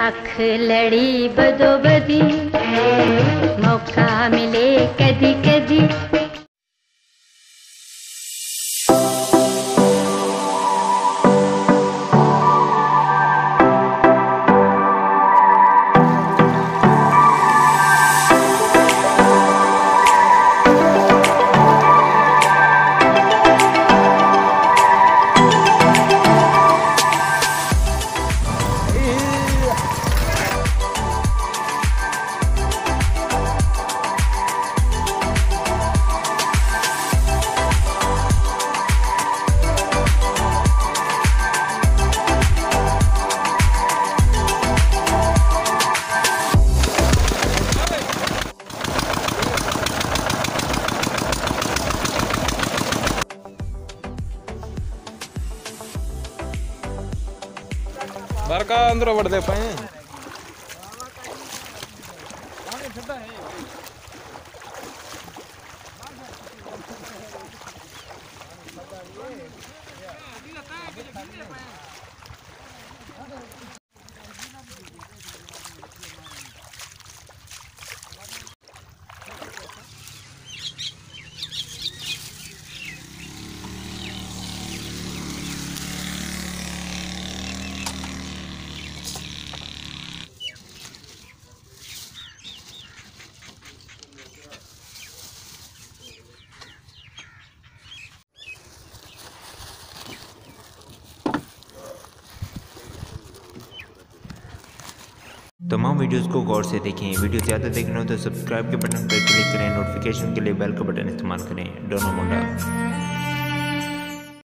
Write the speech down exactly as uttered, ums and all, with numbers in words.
लाख लड़ी बदोबदी, मौका मिले कदी कदी। बाहर का अंदर बढ़ दे पाए तमाम वीडियोस को गौर से देखें। वीडियो ज़्यादा देखना हो तो सब्सक्राइब के बटन पर क्लिक करें। नोटिफिकेशन के लिए बेल का बटन इस्तेमाल करें। दोनों मुंडा।